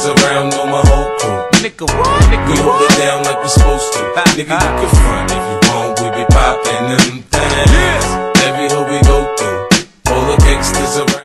gangsters around, know my whole crew. Nigga, what? Nigga, we hold it down like we supposed to. Nigga, you can front if you want, we be poppin' them things. Every hood we go through, all the gangsters around.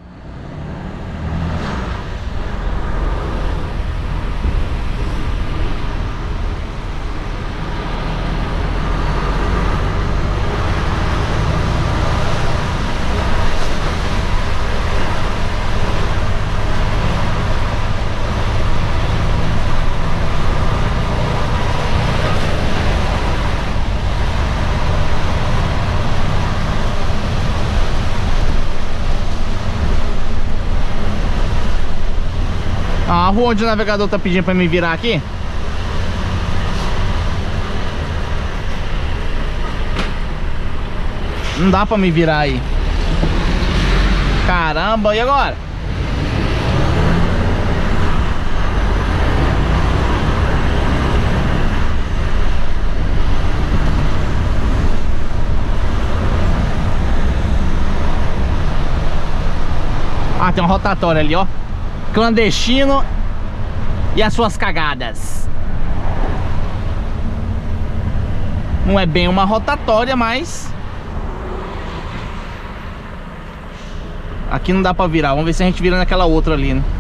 A rua onde o navegador tá pedindo pra me virar aqui. Não dá pra me virar aí. Caramba, e agora? Ah, tem uma rotatória ali, ó. Clandestino e as suas cagadas. Não é bem uma rotatória, mas aqui não dá pra virar. Vamos ver se a gente vira naquela outra ali, né?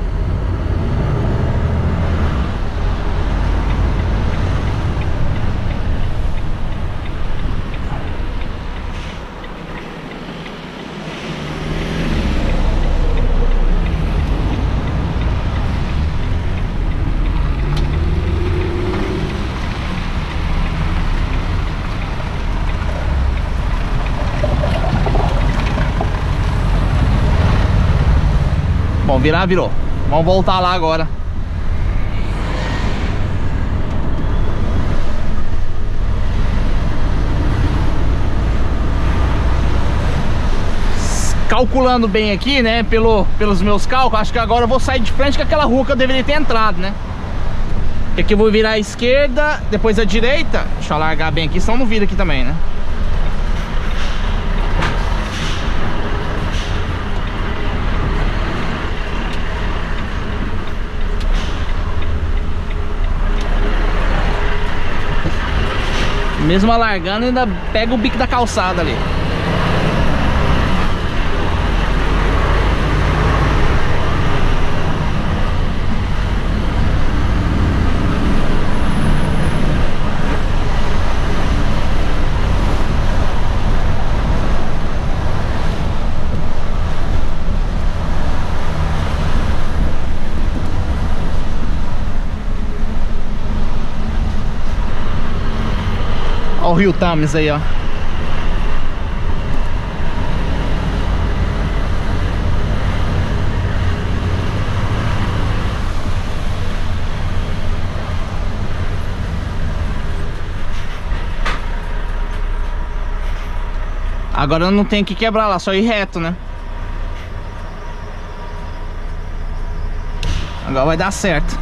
Bom, virar, virou. Vamos voltar lá agora. Calculando bem aqui, né, pelos meus cálculos, acho que agora eu vou sair de frente com aquela rua que eu deveria ter entrado, né? Porque aqui eu vou virar à esquerda, depois à direita. Deixa eu largar bem aqui, senão não vira aqui também, né? Mesmo alargando, ainda pega o bico da calçada ali. Olha o Rio Thames aí, ó. Agora eu não tenho que quebrar lá, só ir reto, né? Agora vai dar certo.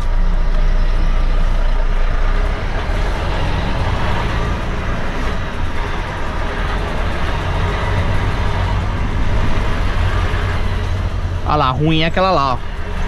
Olha lá, ruim é aquela lá, ó.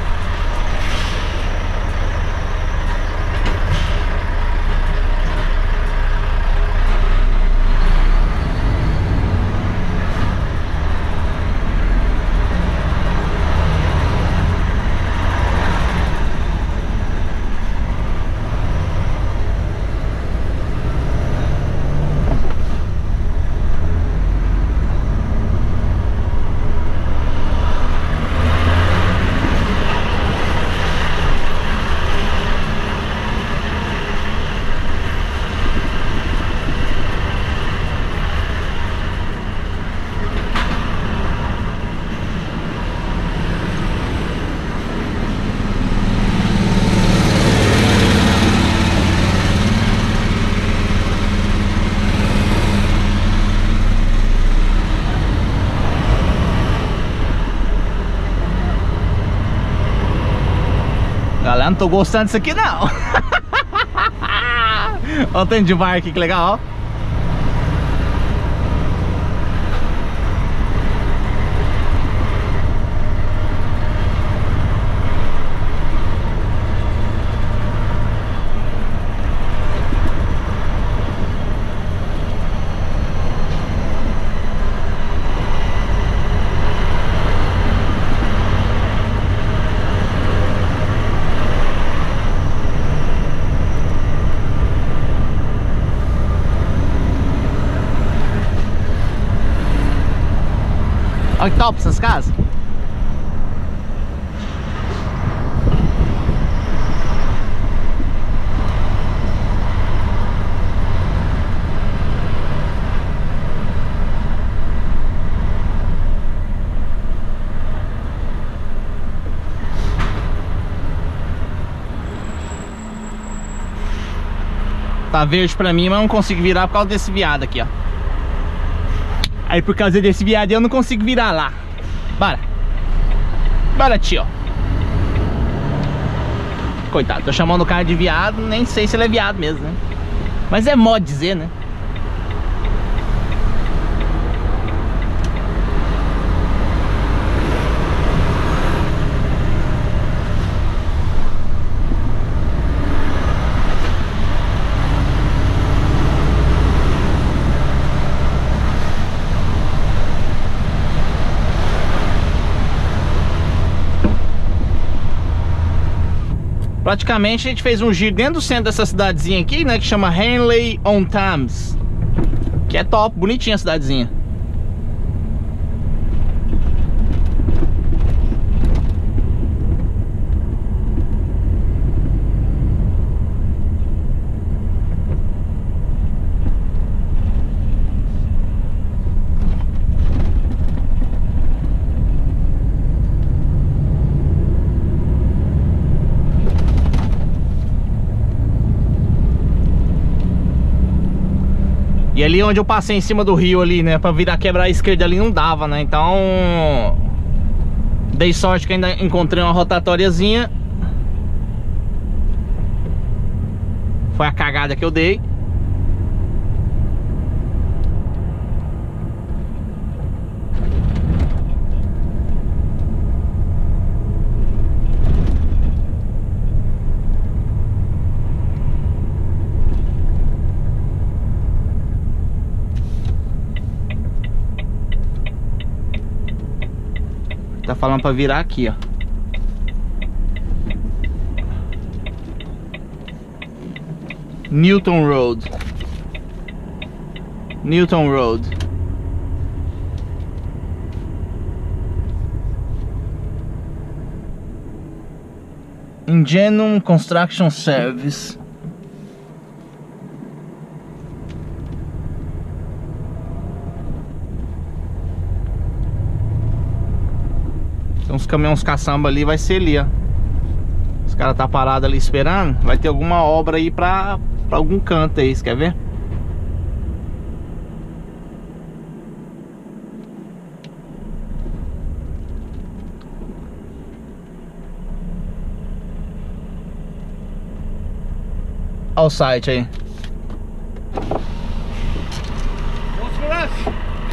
Galera, não tô gostando disso aqui não. Olha o tanto de bar aqui, que legal, ó. Olha que top essas casas. Tá verde pra mim, mas eu não consigo virar por causa desse viado aqui, ó. Aí por causa desse viado eu não consigo virar lá. Bora. Bora, tio. Coitado, tô chamando o cara de viado, nem sei se ele é viado mesmo, né? Mas é modo dizer, né? Praticamente a gente fez um giro dentro do centro dessa cidadezinha aqui, né? Que chama Henley-on-Thames. Que é top, bonitinha a cidadezinha. E ali onde eu passei em cima do rio ali, né, pra virar quebrar a esquerda ali não dava, né, então dei sorte que ainda encontrei uma rotatóriazinha. Foi a cagada que eu dei. Tá falando pra virar aqui, ó. Newton Road. Newton Road. Ingenuum Construction Service. Tem uns caminhões caçamba ali, vai ser ali, ó. Os caras tá parado ali esperando. Vai ter alguma obra aí pra algum canto aí, você quer ver? Olha o site aí. What's for us?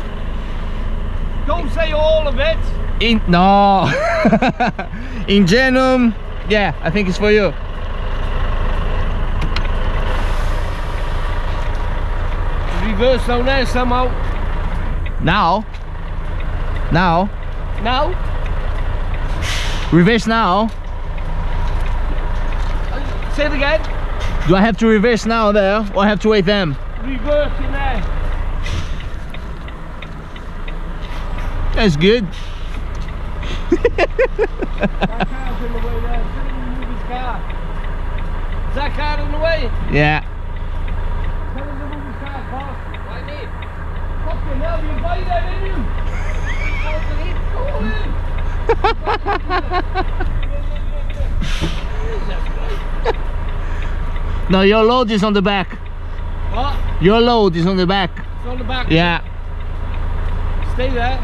Don't say all of it. No. Ingenuum. Yeah, I think it's for you. Reverse down there somehow. Now. Now? Reverse now. Say it again. Do I have to reverse now there, or I have to wait them? Reverse in there. That's good. That car's in the way there. Tell him to move his car. Is that car in the way? Yeah. Tell him to move his car, boss. Why me? Fucking hell, you invited him, didn't you? Call him. No, your load is on the back. What? Your load is on the back. It's on the back. Yeah. Stay there.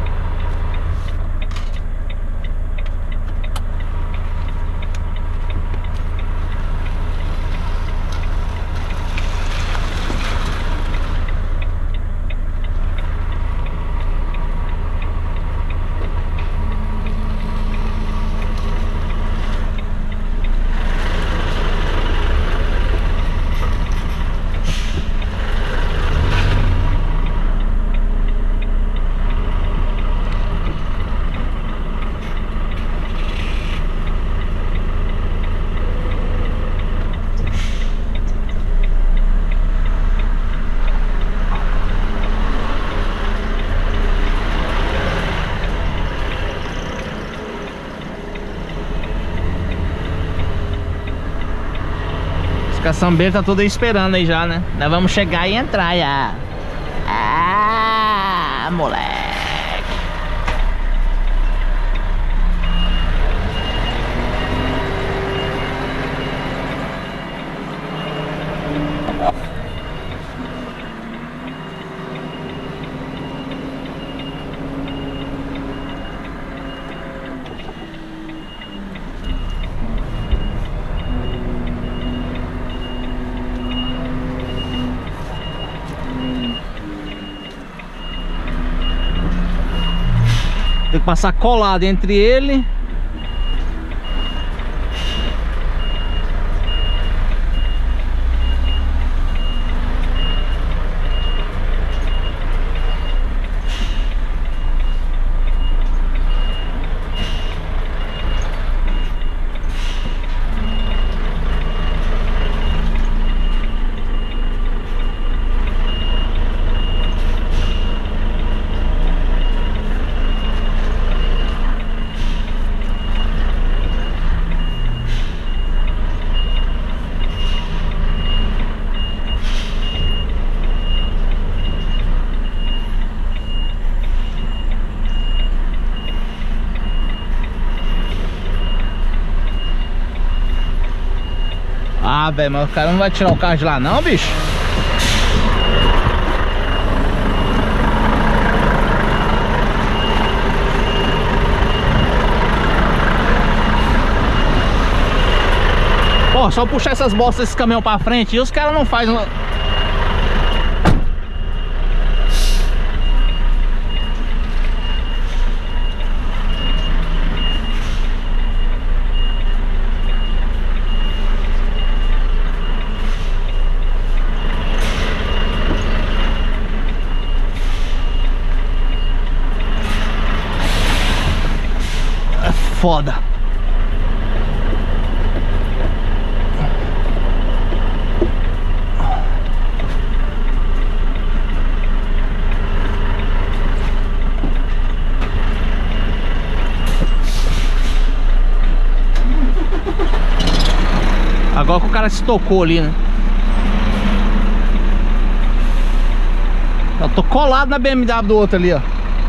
Os caçambeiros tá tudo aí esperando aí já, né? Nós vamos chegar e entrar já. Ah, moleque. Tem que passar colado entre ele. Ah, velho, mas o cara não vai tirar o carro de lá não, bicho? Pô, só puxar essas bostas desse caminhão pra frente e os caras não fazem... Foda. Agora que o cara se tocou ali, né? Eu tô colado na BMW do outro ali, ó.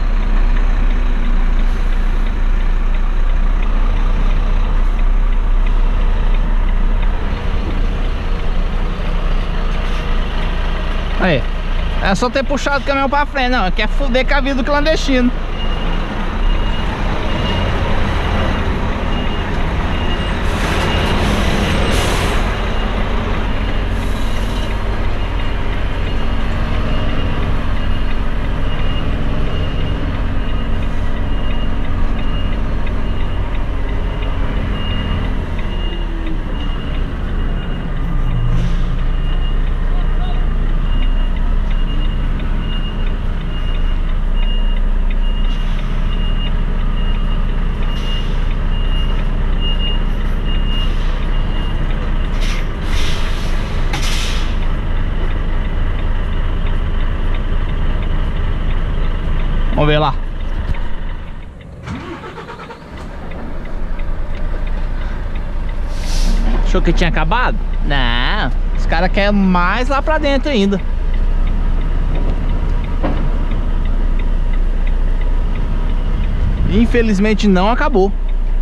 Aí, é só ter puxado o caminhão pra frente, não, quer fuder com a vida do clandestino. Vamos ver lá. Achou que tinha acabado? Não, os caras querem mais lá pra dentro ainda. Infelizmente não acabou.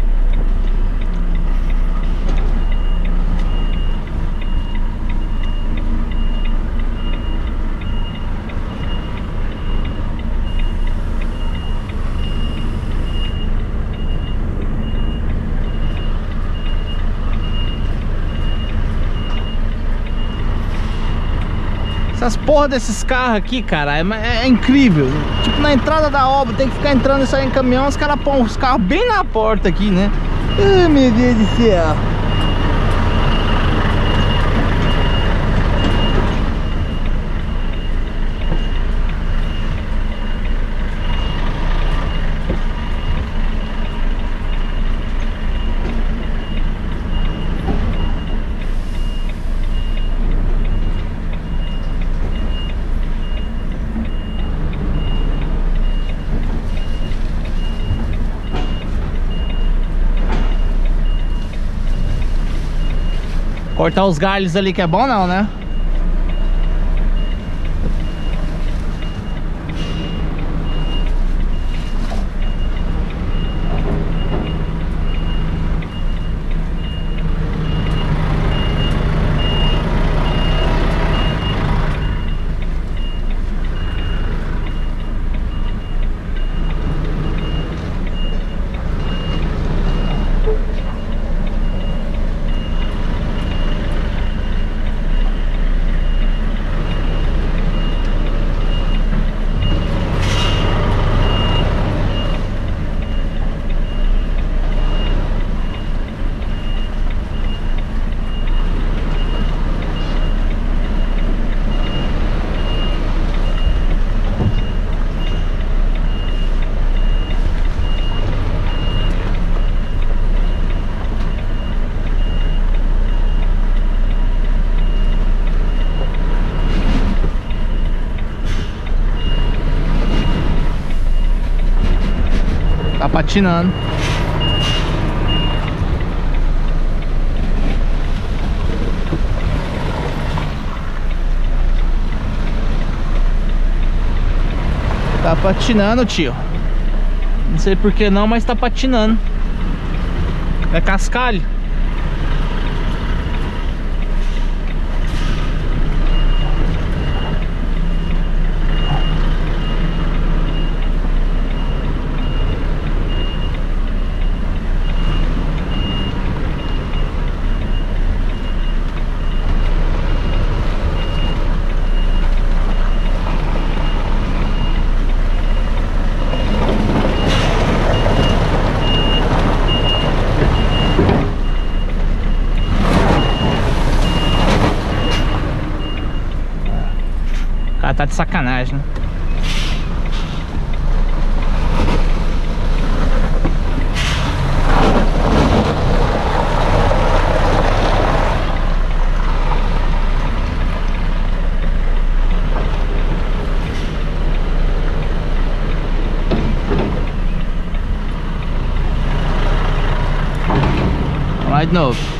Essas porra desses carros aqui, cara, é incrível. Tipo, na entrada da obra tem que ficar entrando e saindo em caminhão. Os caras põem os carros bem na porta aqui, né? Ai, meu Deus do céu. Cortar os galhos ali que é bom não, né? Tá patinando. Tá patinando, tio. Não sei por que não, mas tá patinando. É cascalho. O cara tá de sacanagem, né? Vamos lá de novo.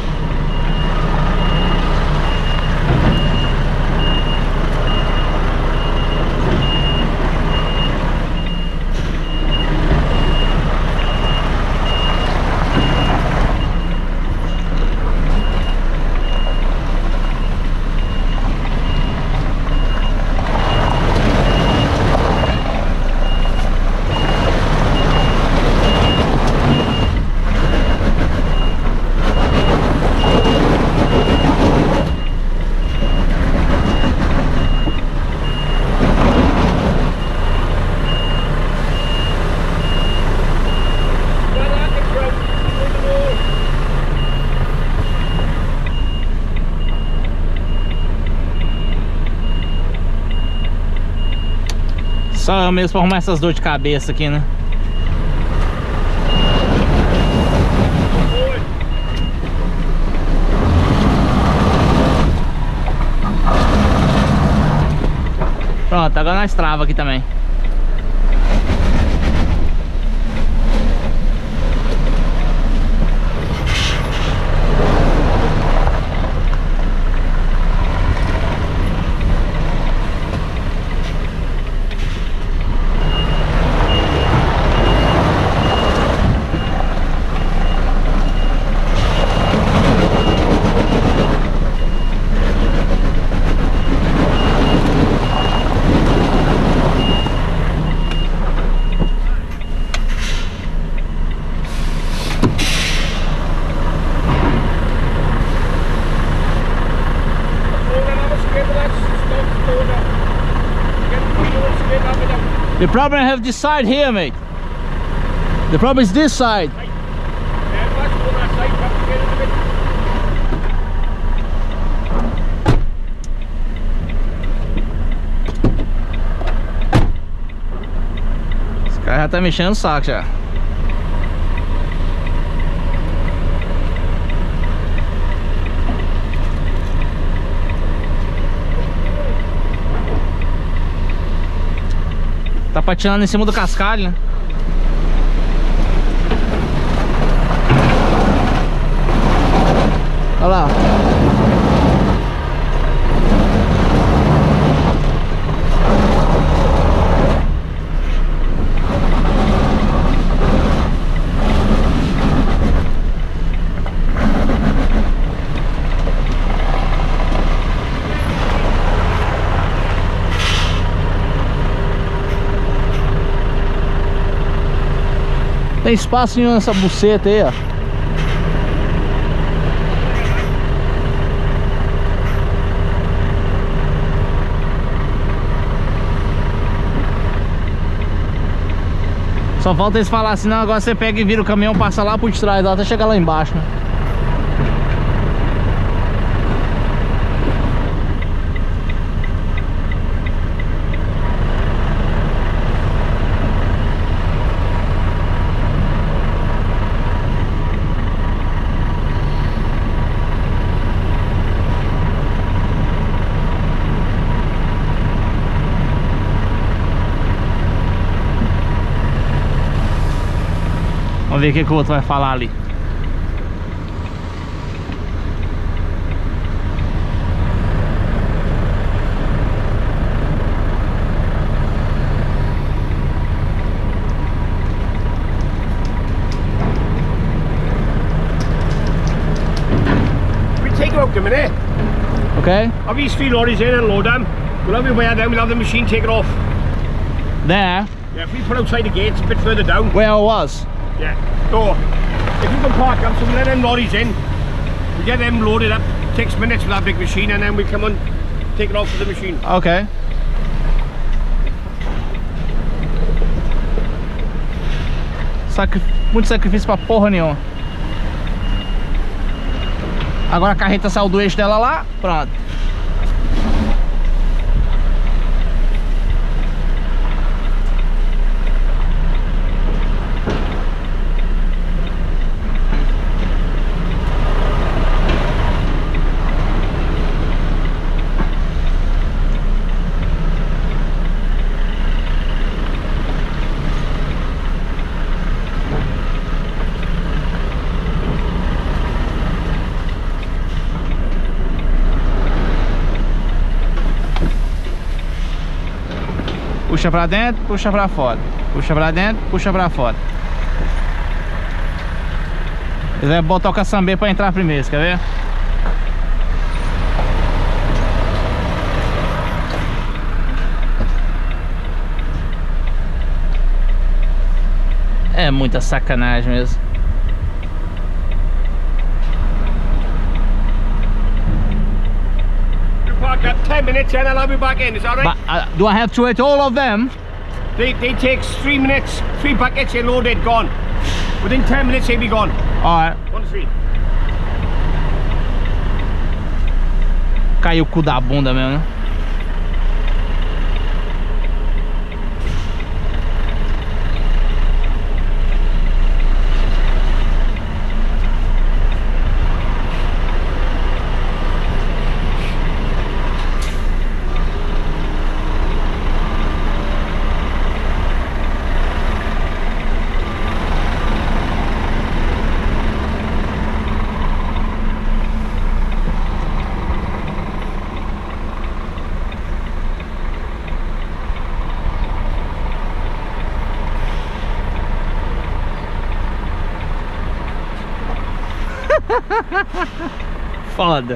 Só eu mesmo pra arrumar essas dores de cabeça aqui, né? Pronto, agora nós trava aqui também. The problem I have this side here, mate. The problem is this side. Esse cara já tá mexendo o saco já. Tá patinando em cima do cascalho, né? Olha lá. Tem espaço nenhum nessa buceta aí, ó. Só falta eles falar assim, não, agora você pega e vira o caminhão, passa lá por trás, até chegar lá embaixo, né? Vamos ver o que o outro vai falar ali. We take it out a minute. Ok? Have these 3 lorries in and load them. We'll have it where then we'll have the machine take it off. There, Yeah, if we put outside the gates a bit further down. where I was. Yeah. So, if you can park them, so we let them lorries in. We get them loaded up. Takes minutes with that big machine, and then we come on, take it off to the machine. Ok. Muito sacrifício pra porra nenhuma. Agora a carreta saiu do eixo dela lá, pronto. Puxa pra dentro, puxa pra fora. Puxa pra dentro, puxa pra fora. Eles vão botar o caçambê pra entrar primeiro, quer ver? É muita sacanagem mesmo. You park that 10 minutes and I'll be back in, is that right? But, do I have to wait all of them? They take 3 minutes, 3 buckets, they loaded, gone. Within 10 minutes they'll be gone. Alright. 1, 3. Caiu o cu da bunda mesmo, né? Foda.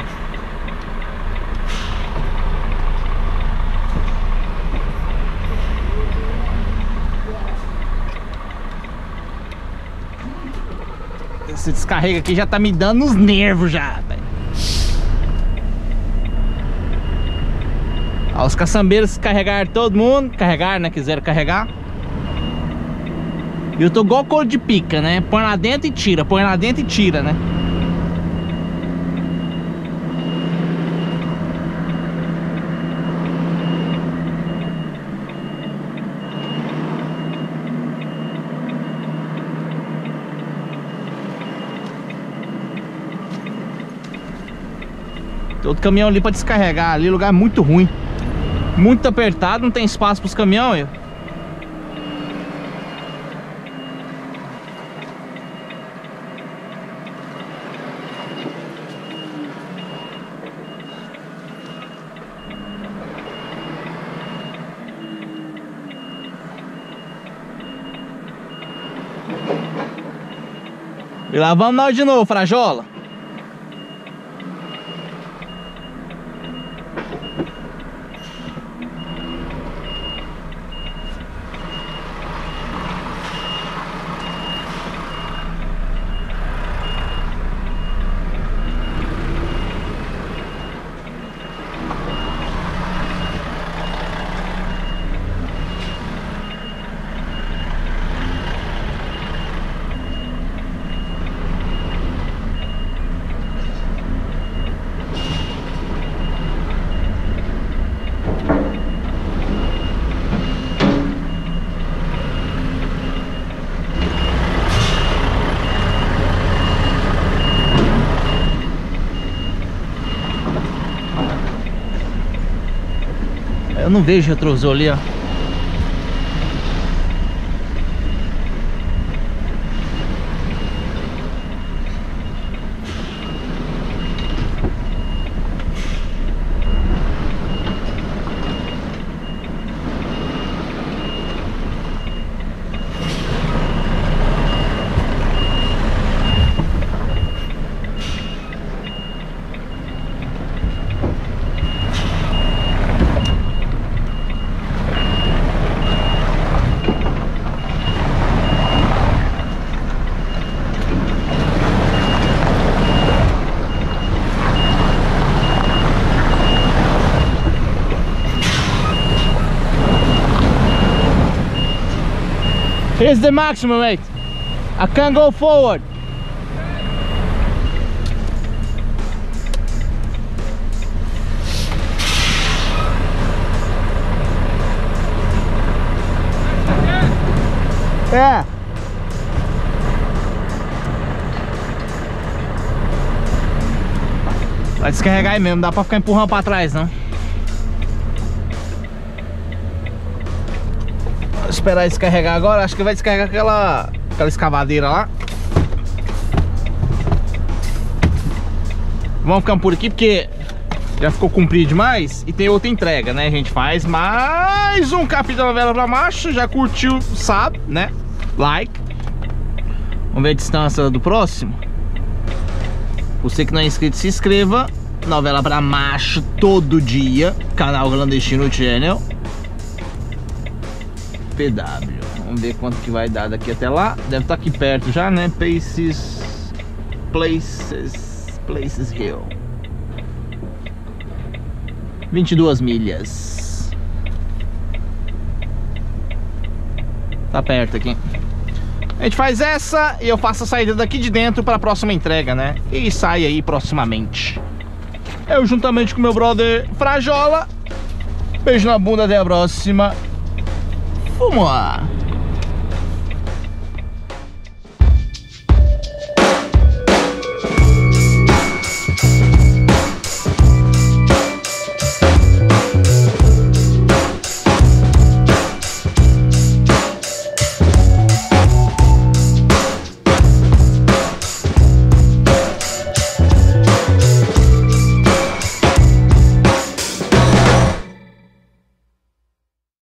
Esse descarrega aqui já tá me dando nos nervos já, velho. Ó, os caçambeiros carregaram todo mundo. Carregaram, né? Quiseram carregar. E eu tô igual couro de pica, né? Põe lá dentro e tira, põe lá dentro e tira, né? Tem outro caminhão ali pra descarregar. Ali o lugar é muito ruim. Muito apertado, não tem espaço pros caminhões. E lá vamos nós de novo, Frajola. não vejo retrovisor ali, ó. Here's the maximum, mate. I can't go forward. É. Vai descarregar aí mesmo, não dá pra ficar empurrando pra trás, não. Vou esperar descarregar agora, acho que vai descarregar aquela escavadeira lá. Vamos ficar por aqui porque já ficou comprido demais e tem outra entrega, né? A gente faz mais um capítulo da Vela pra Macho. Já curtiu, sabe, né? Like. Vamos ver a distância do próximo. Você que não é inscrito, se inscreva. Novela pra Macho todo dia. Canal Clandestino Channel. PW. Vamos ver quanto que vai dar daqui até lá. Deve estar aqui perto já, né? Places Hill. 22 milhas. Tá perto aqui. A gente faz essa e eu faço a saída daqui de dentro para a próxima entrega, né? E sai aí proximamente. Eu juntamente com meu brother Frajola. Beijo na bunda, até a próxima. Vamos lá.